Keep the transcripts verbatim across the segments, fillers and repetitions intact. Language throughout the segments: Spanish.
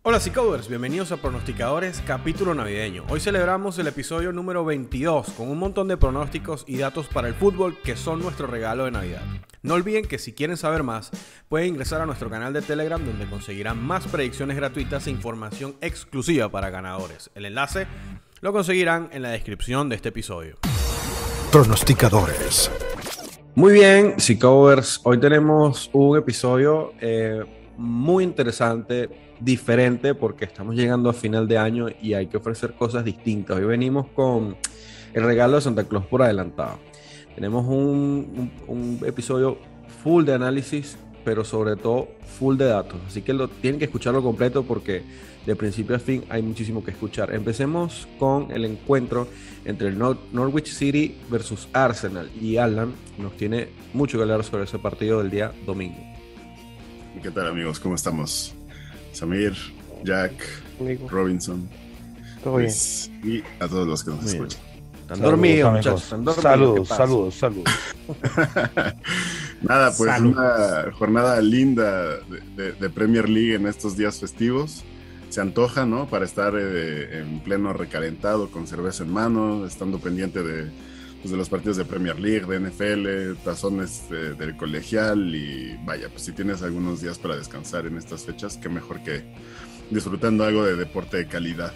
Hola Seacovers, bienvenidos a Pronosticadores capítulo navideño. Hoy celebramos el episodio número veintidós con un montón de pronósticos y datos para el fútbol que son nuestro regalo de Navidad. No olviden que si quieren saber más, pueden ingresar a nuestro canal de Telegram donde conseguirán más predicciones gratuitas e información exclusiva para ganadores. El enlace lo conseguirán en la descripción de este episodio. Pronosticadores. Muy bien, Seacovers, hoy tenemos un episodio eh, muy interesante, diferente, porque estamos llegando a final de año y hay que ofrecer cosas distintas. Hoy venimos con el regalo de Santa Claus por adelantado. Tenemos un, un, un episodio full de análisis, pero sobre todo full de datos. Así que lo, tienen que escucharlo completo porque de principio a fin hay muchísimo que escuchar. Empecemos con el encuentro entre el Nor- Norwich City versus Arsenal. Y Alan nos tiene mucho que hablar sobre ese partido del día domingo. ¿Qué tal, amigos? ¿Cómo estamos? Samir, Jack, Amigo. Robinson, Luis, y a todos los que nos Muy escuchan. Están dormidos, muchachos. Están dormidos. Saludos, saludos, saludos. Nada, pues Salud. Una jornada linda de, de, de Premier League en estos días festivos. Se antoja, ¿no? Para estar eh, en pleno recalentado, con cerveza en mano, estando pendiente de, pues, de los partidos de Premier League, de N F L, tazones eh, del colegial y vaya, pues si tienes algunos días para descansar en estas fechas, qué mejor que disfrutando algo de deporte de calidad.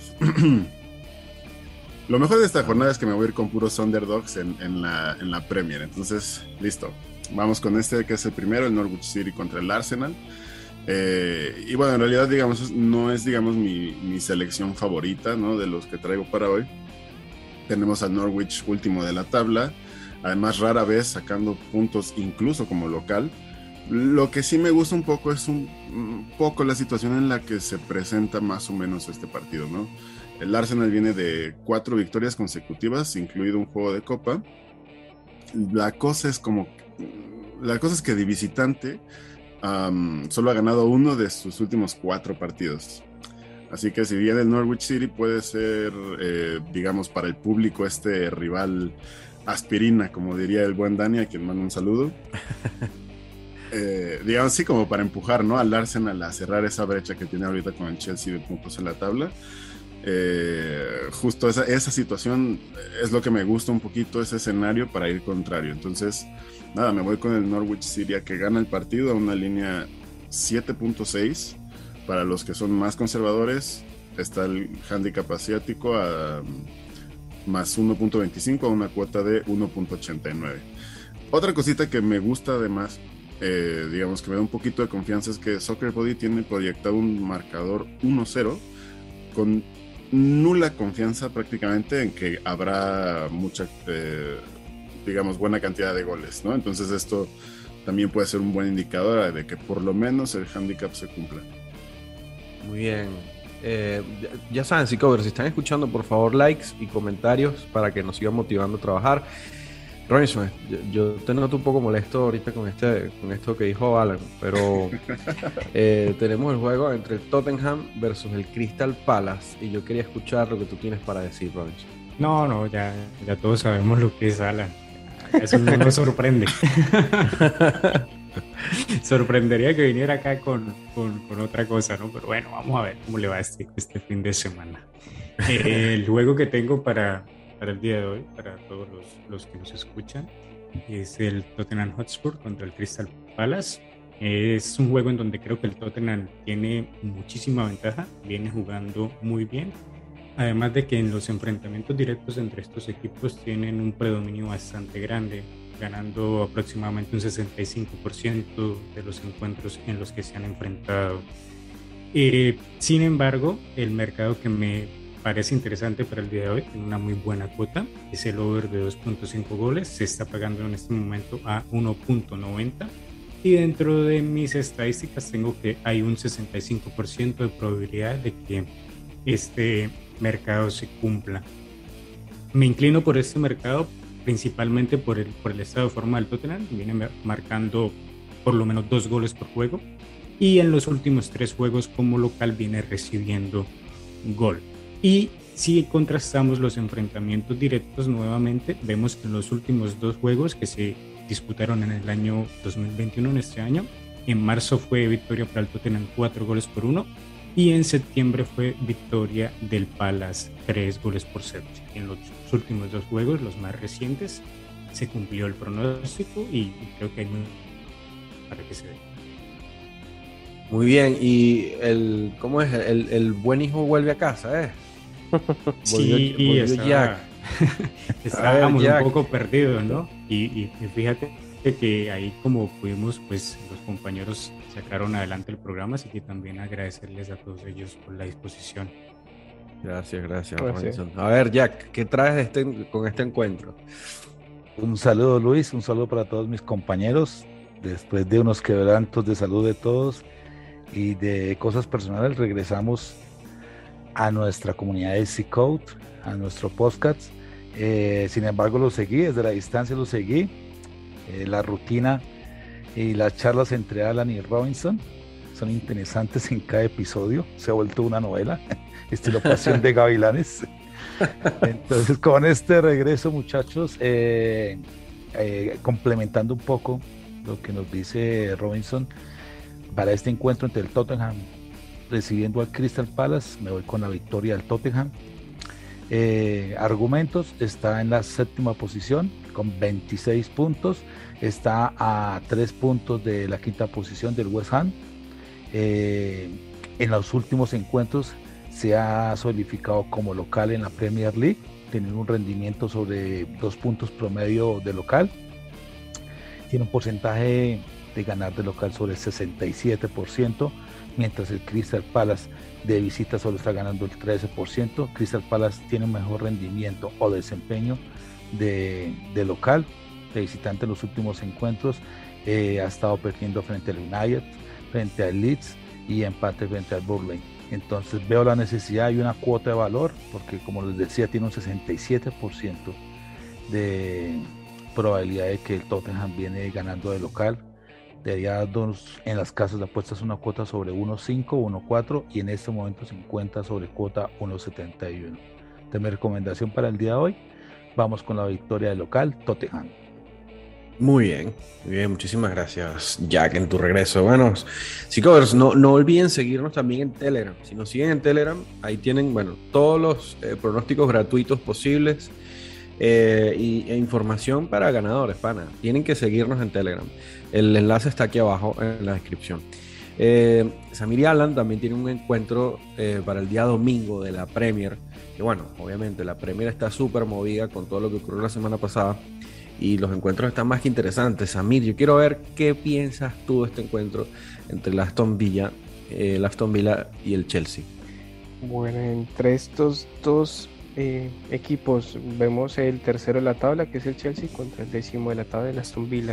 Lo mejor de esta jornada es que me voy a ir con puros underdogs en, en, la, en la Premier, entonces listo, vamos con este que es el primero, el Norwich City contra el Arsenal. Eh, y bueno, en realidad digamos no es digamos mi, mi selección favorita, ¿no? De los que traigo para hoy. Tenemos al Norwich último de la tabla, además rara vez sacando puntos incluso como local. Lo que sí me gusta un poco es un, un poco la situación en la que se presenta más o menos este partido, ¿no? El Arsenal viene de cuatro victorias consecutivas, incluido un juego de copa. La cosa es como la cosa es que de visitante Um, solo ha ganado uno de sus últimos cuatro partidos. Así que si bien el Norwich City puede ser, eh, digamos, para el público este rival aspirina, como diría el buen Dani, a quien mando un saludo. eh, digamos así como para empujar, ¿no? Al Arsenal a cerrar esa brecha que tiene ahorita con el Chelsea de puntos en la tabla. Eh, justo esa, esa situación es lo que me gusta un poquito, ese escenario para ir contrario. Entonces nada, me voy con el Norwich City a que gana el partido a una línea siete punto seis. Para los que son más conservadores está el handicap asiático a más uno punto veinticinco a una cuota de uno punto ochenta y nueve. Otra cosita que me gusta además, eh, digamos que me da un poquito de confianza, es que Soccer Body tiene proyectado un marcador uno cero con nula confianza prácticamente en que habrá mucha eh, digamos buena cantidad de goles, ¿no? Entonces esto también puede ser un buen indicador de que por lo menos el handicap se cumpla. Muy bien, eh, ya, ya saben, Seacovers, si están escuchando, por favor likes y comentarios para que nos sigan motivando a trabajar. Robinson, yo, yo te noto un poco molesto ahorita con este con esto que dijo Alan, pero eh, tenemos el juego entre el Tottenham versus el Crystal Palace y yo quería escuchar lo que tú tienes para decir, Robinson. No, no, ya, ya todos sabemos lo que es Alan. Eso no nos sorprende. Sorprendería que viniera acá con, con, con otra cosa, ¿no? Pero bueno, vamos a ver cómo le va este, este fin de semana. Eh, el juego que tengo para, para el día de hoy, para todos los, los que nos escuchan, es el Tottenham Hotspur contra el Crystal Palace. Es un juego en donde creo que el Tottenham tiene muchísima ventaja, viene jugando muy bien. Además de que en los enfrentamientos directos entre estos equipos tienen un predominio bastante grande, ganando aproximadamente un sesenta y cinco por ciento de los encuentros en los que se han enfrentado. Eh, sin embargo, el mercado que me parece interesante para el día de hoy, tiene una muy buena cuota, es el over de dos punto cinco goles, se está pagando en este momento a uno punto noventa. Y dentro de mis estadísticas tengo que hay un sesenta y cinco por ciento de probabilidad de que este mercado se cumpla. Me inclino por este mercado principalmente por el, por el estado de forma del Tottenham, viene marcando por lo menos dos goles por juego y en los últimos tres juegos como local viene recibiendo gol. Y si contrastamos los enfrentamientos directos nuevamente, vemos que en los últimos dos juegos que se disputaron en el año dos mil veintiuno, en este año, en marzo fue victoria para el Tottenham cuatro goles por uno Y en septiembre fue victoria del Palace, tres goles por cero. En los últimos dos juegos, los más recientes, se cumplió el pronóstico y creo que hay muy para que se dé. Muy bien, y el, ¿cómo es? El, el buen hijo vuelve a casa, ¿eh? Sí, Volvió, volvió estaba, Jack. estábamos Jack. un poco perdidos, ¿no? Y, y, y fíjate que ahí como pudimos, pues los compañeros sacaron adelante el programa, así que también agradecerles a todos ellos por la disposición. Gracias, gracias, Gracias. Robinson. A ver, Jack, ¿qué traes de este, con este encuentro? Un saludo, Luis, un saludo para todos mis compañeros. Después de unos quebrantos de salud de todos y de cosas personales, regresamos a nuestra comunidad de C-Code, a nuestro podcast. Eh, sin embargo, lo seguí, desde la distancia lo seguí. Eh, la rutina y las charlas entre Alan y Robinson son interesantes en cada episodio. Se ha vuelto una novela, estilo Pasión de Gavilanes. Entonces, con este regreso, muchachos, eh, eh, complementando un poco lo que nos dice Robinson, para este encuentro entre el Tottenham recibiendo al Crystal Palace, me voy con la victoria del Tottenham. Eh, argumentos, está en la séptima posición con veintiséis puntos, está a tres puntos de la quinta posición del West Ham. Eh, en los últimos encuentros se ha solidificado como local en la Premier League, teniendo un rendimiento sobre dos puntos promedio de local. Tiene un porcentaje de ganar de local sobre el sesenta y siete por ciento, mientras el Crystal Palace de visita solo está ganando el trece por ciento. Crystal Palace tiene un mejor rendimiento o desempeño de, de local, de visitante en los últimos encuentros. Eh, ha estado perdiendo frente al United, frente al Leeds y empate frente al Burnley. Entonces veo la necesidad y una cuota de valor, porque como les decía, tiene un sesenta y siete por ciento de probabilidad de que el Tottenham viene ganando de local. Debería darnos en las casas de apuestas una cuota sobre uno punto cinco, uno punto cuatro y en este momento se encuentra sobre cuota uno punto setenta y uno. De mi recomendación para el día de hoy, vamos con la victoria del local, Tottenham. Muy bien, muy bien, muchísimas gracias, Jack, en tu regreso. Bueno, chicos, no, no olviden seguirnos también en Telegram. Si nos siguen en Telegram, ahí tienen, bueno, todos los eh, pronósticos gratuitos posibles eh, y, e información para ganadores, pana. Tienen que seguirnos en Telegram. El enlace está aquí abajo en la descripción. Eh, Samir y Alan también tienen un encuentro eh, para el día domingo de la Premier. Que bueno, obviamente la Premier está súper movida con todo lo que ocurrió la semana pasada. Y los encuentros están más que interesantes. Samir, yo quiero ver qué piensas tú de este encuentro entre el Aston Villa, eh, el Aston Villa y el Chelsea. Bueno, entre estos dos eh, equipos vemos el tercero de la tabla, que es el Chelsea, contra el décimo de la tabla, el Aston Villa.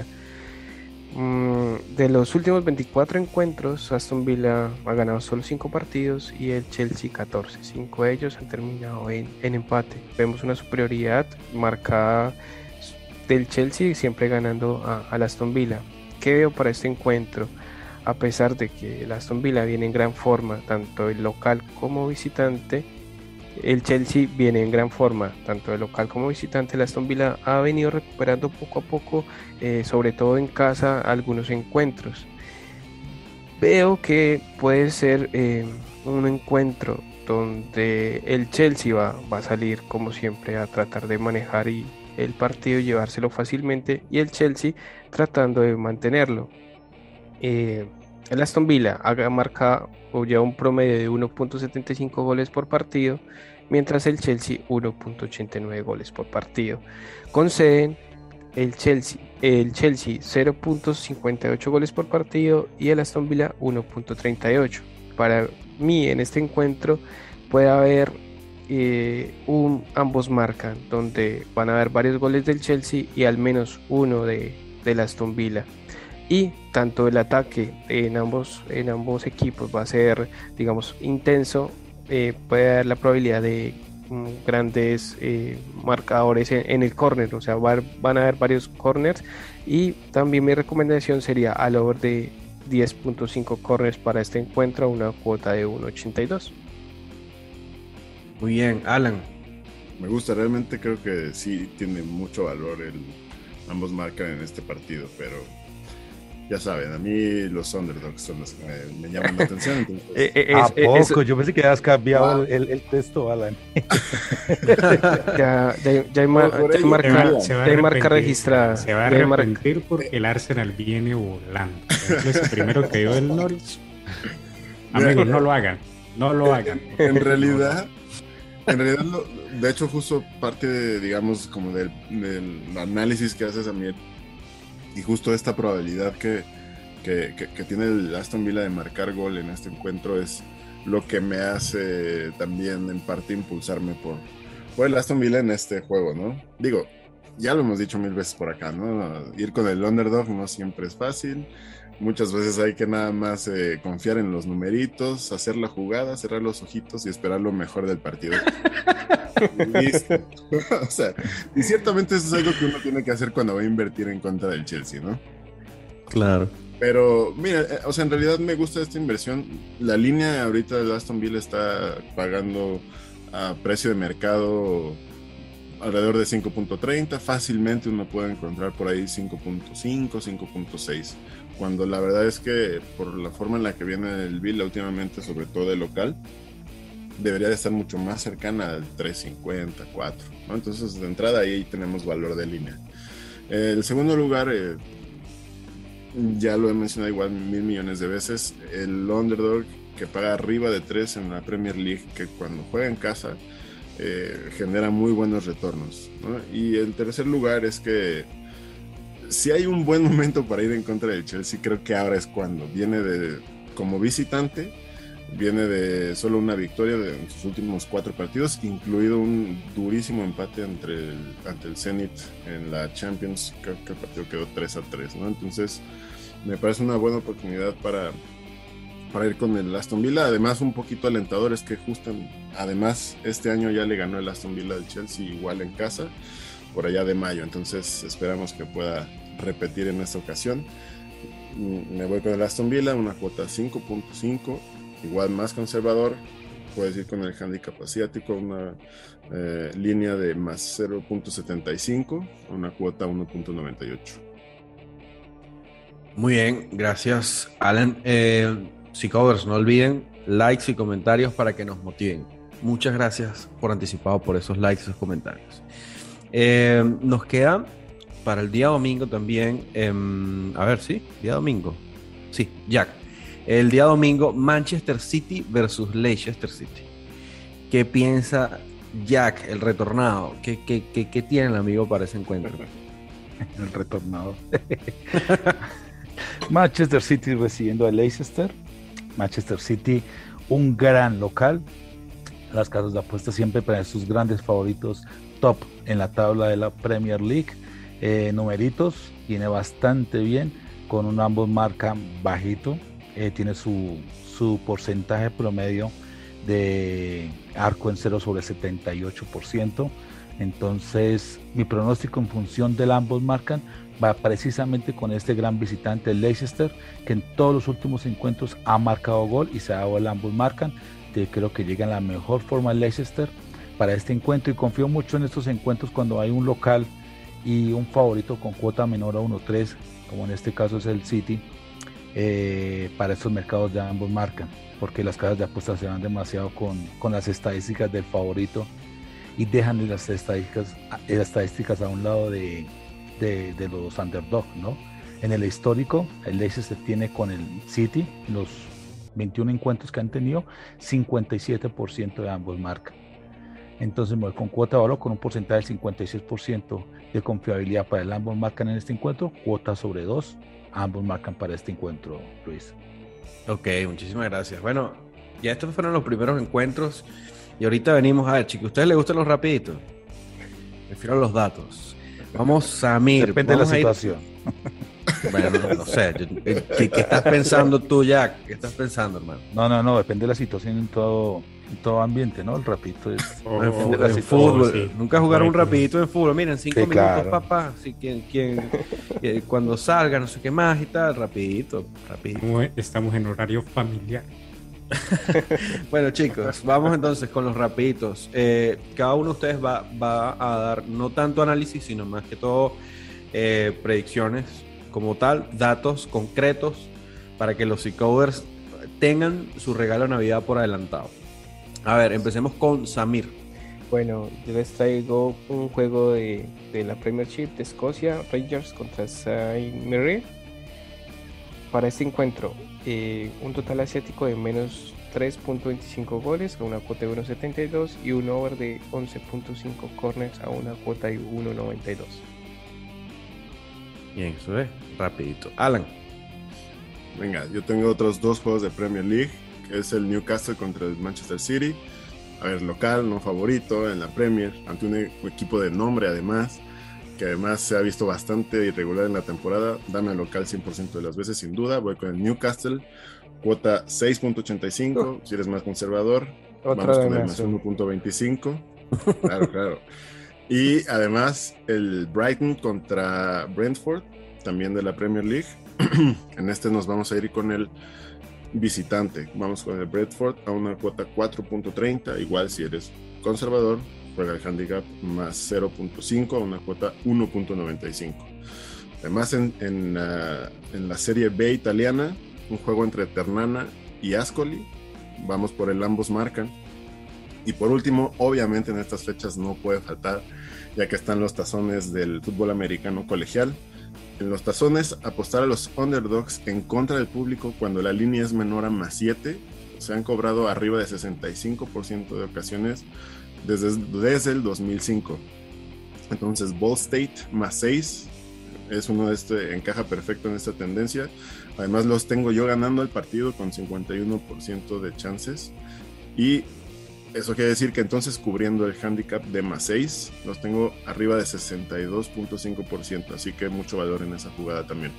Mm, de los últimos veinticuatro encuentros, Aston Villa ha ganado solo cinco partidos y el Chelsea catorce. cinco de ellos han terminado en, en empate. Vemos una superioridad marcada del Chelsea, siempre ganando a, al Aston Villa. ¿Qué veo para este encuentro? A pesar de que el Aston Villa viene en gran forma, tanto el local como visitante, el Chelsea viene en gran forma, tanto el local como visitante. El Aston Villa ha venido recuperando poco a poco, eh, sobre todo en casa, algunos encuentros. Veo que puede ser eh, un encuentro donde el Chelsea va, va a salir, como siempre, a tratar de manejar y el partido, llevárselo fácilmente, y el Chelsea tratando de mantenerlo. Eh, el Aston Villa ha marcado ya un promedio de uno punto setenta y cinco goles por partido, mientras el Chelsea uno punto ochenta y nueve goles por partido. Conceden el Chelsea, el Chelsea cero punto cincuenta y ocho goles por partido y el Aston Villa uno punto treinta y ocho. Para mí en este encuentro puede haber Eh, un, ambos marcan, donde van a haber varios goles del Chelsea y al menos uno de, del Aston Villa, y tanto el ataque en ambos, en ambos equipos va a ser, digamos, intenso. Eh, puede haber la probabilidad de um, grandes eh, marcadores en, en el córner, o sea, va, van a haber varios corners, y también mi recomendación sería al over de diez punto cinco corners para este encuentro, una cuota de uno ochenta y dos. Muy bien, Alan. Me gusta, realmente creo que sí tiene mucho valor el ambos marcan en este partido, pero ya saben, a mí los underdogs son los que me, me llaman la atención. Entonces... Eh, eh, ¿A es- eh, poco? es- Yo pensé que habías cambiado Ah. el, el texto, Alan. ya, ya, ya hay, ma- Por ya hay ello, marca, mira, se va a ya hay marca arrepentir, registrada. Se va a ya hay marca- arrepentir porque el Arsenal viene volando. Es el primero que dio el Norwich. Amigos, no lo hagan. No lo hagan. En realidad, en realidad, lo- de hecho, justo parte de, digamos, como del, del análisis que haces a mí, y justo esta probabilidad que, que, que, que tiene el Aston Villa de marcar gol en este encuentro es lo que me hace también en parte impulsarme por, por el Aston Villa en este juego, ¿no? Digo, ya lo hemos dicho mil veces por acá, ¿no? Ir con el underdog no siempre es fácil. Muchas veces hay que nada más eh, confiar en los numeritos, hacer la jugada, cerrar los ojitos y esperar lo mejor del partido. Listo. O sea, y ciertamente eso es algo que uno tiene que hacer cuando va a invertir en contra del Chelsea, ¿no? Claro. Pero, mira, eh, o sea, en realidad me gusta esta inversión. La línea ahorita de Aston Villa está pagando a precio de mercado alrededor de cinco punto treinta. Fácilmente uno puede encontrar por ahí cinco punto cinco, cinco punto seis. Cuando la verdad es que por la forma en la que viene el Villa últimamente, sobre todo de local, debería de estar mucho más cercana al tres cincuenta, cuatro, ¿no? Entonces, de entrada ahí tenemos valor de línea. Eh, el segundo lugar, eh, ya lo he mencionado igual mil millones de veces, el underdog que paga arriba de tres en la Premier League, que cuando juega en casa eh, genera muy buenos retornos, ¿no? Y el tercer lugar es que si hay un buen momento para ir en contra del Chelsea, creo que ahora es cuando viene de como visitante, viene de solo una victoria de en sus últimos cuatro partidos, incluido un durísimo empate entre el, ante el Zenit en la Champions. Creo que el partido quedó tres a tres, ¿no? Entonces me parece una buena oportunidad para, para ir con el Aston Villa. Además, un poquito alentador es que justo, además, este año ya le ganó el Aston Villa al Chelsea igual en casa, por allá de mayo. Entonces esperamos que pueda repetir en esta ocasión. Me voy con el Aston Villa, una cuota cinco punto cinco, igual más conservador. Puedes ir con el handicap asiático, una eh, línea de más cero punto setenta y cinco, una cuota uno punto noventa y ocho. Muy bien, gracias, Alan. Eh, Seacovers, no olviden likes y comentarios para que nos motiven. Muchas gracias por anticipado por esos likes y esos comentarios. Eh, nos queda para el día domingo también, eh, a ver, ¿sí? Día domingo. Sí, Jack. El día domingo, Manchester City versus Leicester City. ¿Qué piensa Jack, el retornado? ¿Qué, qué, qué, qué tiene el amigo para ese encuentro? El retornado. Manchester City recibiendo a Leicester. Manchester City, un gran local. Las casas de apuestas siempre para sus grandes favoritos top en la tabla de la Premier League. Eh, numeritos, viene bastante bien, con un ambos marcan bajito. Eh, tiene su, su porcentaje promedio de arco en cero sobre setenta y ocho por ciento. Entonces, mi pronóstico en función del ambos marcan va precisamente con este gran visitante, el Leicester, que en todos los últimos encuentros ha marcado gol y se ha dado el ambos marcan. Yo creo que llega en la mejor forma el Leicester para este encuentro y confío mucho en estos encuentros cuando hay un local y un favorito con cuota menor a uno punto tres, como en este caso es el City, eh, para estos mercados de ambos marcan, porque las casas de apuestas se van demasiado con, con las estadísticas del favorito y dejan las estadísticas, las estadísticas a un lado de, de, de los underdog, ¿no? En el histórico, el Leicester tiene con el City, los veintiún encuentros que han tenido, cincuenta y siete por ciento de ambos marcan. Entonces me voy con cuota de valor con un porcentaje del cincuenta y seis por ciento de confiabilidad para el ambos marcan en este encuentro, cuota sobre dos, ambos marcan para este encuentro, Luis. Ok, muchísimas gracias. Bueno, ya estos fueron los primeros encuentros y ahorita venimos a ver, chicos, ¿a ustedes les gustan los rapiditos? Prefiero los datos. Vamos a Mir. Depende vamos de la a ir- situación. Bueno, no, no sé. yo- ¿Qué, qué estás pensando tú, Jack? ¿Qué estás pensando, hermano? No, no, no, depende de la situación en todo, en todo ambiente, ¿no? El rapidito es... Oh, En, fu- de la en situación, fútbol. sí. Nunca jugaron un Correcto. rapidito en fútbol. Miren, cinco Sí, minutos, claro. papá. Así que quien, que cuando salga, no sé qué más y tal, rapidito, rapidito. Como estamos en horario familiar. Bueno, chicos, vamos entonces con los rapiditos. Eh, cada uno de ustedes va, va a dar no tanto análisis, sino más que todo eh, predicciones como tal, datos concretos para que los Seacovers tengan su regalo de Navidad por adelantado. A ver, empecemos con Samir. Bueno, yo les traigo un juego de, de la Premiership de Escocia, Rangers contra Saint Mirren. Para este encuentro, eh, un total asiático de menos tres punto veinticinco goles a una cuota de uno setenta y dos y un over de once punto cinco corners a una cuota de uno noventa y dos. Bien, eso es rapidito. Alan. Venga, yo tengo otros dos juegos de Premier League, que es el Newcastle contra el Manchester City. A ver, local, no favorito en la Premier, ante un equipo de nombre además, que además se ha visto bastante irregular en la temporada. Dame al local cien por ciento de las veces, sin duda. Voy con el Newcastle, cuota seis punto ochenta y cinco. Uh, si eres más conservador, otra vamos con el más uno punto veinticinco. Claro, claro. Y además el Brighton contra Brentford, también de la Premier League. En este nos vamos a ir con el visitante. Vamos con el Brentford a una cuota cuatro punto treinta. Igual si eres conservador, juega el handicap más cero punto cinco a una cuota uno punto noventa y cinco. Además en, en, uh, en la Serie B italiana, un juego entre Ternana y Ascoli. Vamos por el ambos marcan. Y por último, obviamente en estas fechas no puede faltar, ya que están los tazones del fútbol americano colegial. En los tazones, apostar a los underdogs en contra del público cuando la línea es menor a más siete. Se han cobrado arriba de sesenta y cinco por ciento de ocasiones desde, desde el dos mil cinco. Entonces, Ball State más seis es uno de este, encaja perfecto en esta tendencia. Además, los tengo yo ganando el partido con cincuenta y uno por ciento de chances. Y eso quiere decir que entonces cubriendo el handicap de más seis, los tengo arriba de sesenta y dos punto cinco por ciento, así que mucho valor en esa jugada también.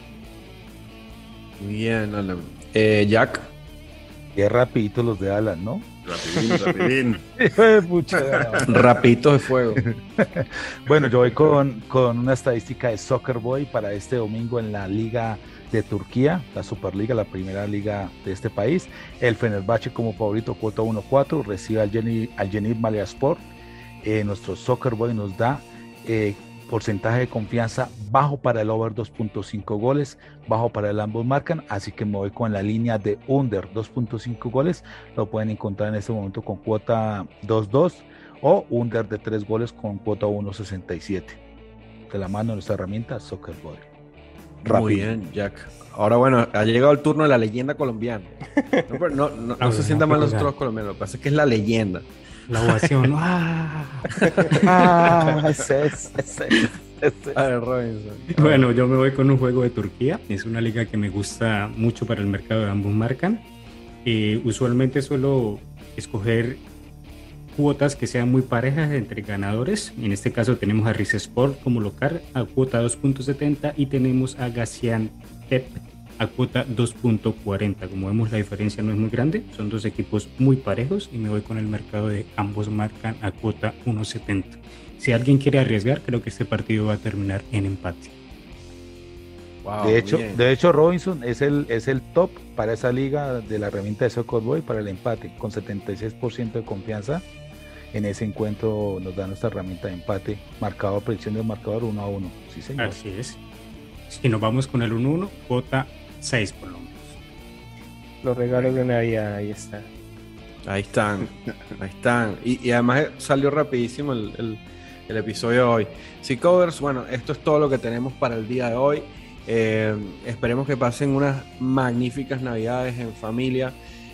Bien, Alan. Eh, Jack. Qué rapidito los de Alan, ¿no? Rapidín, rapidín. Rapidito de fuego. Bueno, yo voy con, con una estadística de Soccer Boy para este domingo en la Liga de Turquía, la Superliga, la primera liga de este país. El Fenerbahce como favorito, cuota uno cuatro, recibe al Zenit, al Zenit Malyaspor. Eh, nuestro Soccer Boy nos da eh, porcentaje de confianza bajo para el over dos punto cinco goles, bajo para el ambos marcan, así que me voy con la línea de under dos punto cinco goles. Lo pueden encontrar en este momento con cuota dos dos o under de tres goles con cuota uno sesenta y siete. De la mano de nuestra herramienta Soccer Boy. Rápido. Muy bien, Jack. Ahora bueno, ha llegado el turno de la leyenda colombiana. No, pero no, no, no se sientan mal los otros colombianos, lo que pasa es que es la leyenda. La ovación. ¡Ah! Ah, ese es, ese es, ese es. A ver, Robinson. Bueno, yo me voy con un juego de Turquía. Es una liga que me gusta mucho para el mercado de ambos marcan. Eh, usualmente suelo escoger cuotas que sean muy parejas entre ganadores. En este caso tenemos a Rizespor como local a cuota dos punto setenta y tenemos a Gaziantep a cuota dos punto cuarenta. Como vemos, la diferencia no es muy grande, son dos equipos muy parejos y me voy con el mercado de ambos marcan a cuota uno setenta. Si alguien quiere arriesgar, creo que este partido va a terminar en empate. Wow, de hecho, bien. de hecho Robinson es el, es el top para esa liga de la herramienta de Soccer Boy para el empate, con setenta y seis por ciento de confianza. En ese encuentro nos da nuestra herramienta de empate, marcador, predicción del marcador uno a uno. Sí, señor. Así es. Si nos vamos con el uno uno, cuota seis por lo menos. Los regalos de Navidad, ahí está. Ahí están, ahí están. Y, y además salió rapidísimo el, el, el episodio de hoy. Seacovers, bueno, esto es todo lo que tenemos para el día de hoy. Eh, esperemos que pasen unas magníficas Navidades en familia.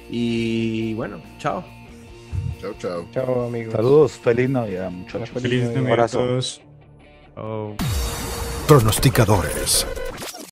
Y bueno, chao. Chao, chao. Chao, amigos. Saludos, feliz Navidad, muchachos. Feliz Feliz Navidad. Navidad a Abrazo. todos. Oh. Pronosticadores